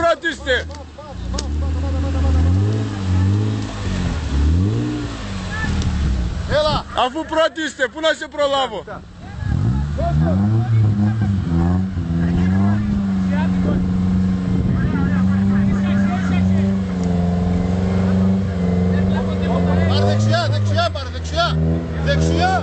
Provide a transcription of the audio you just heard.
πρώτοι είστε. Έλα. Αφού πρώτοι είστε, πού να σε προλάβω. Πάρε δεξιά, δεξιά, πάρε δεξιά. Δεξιά.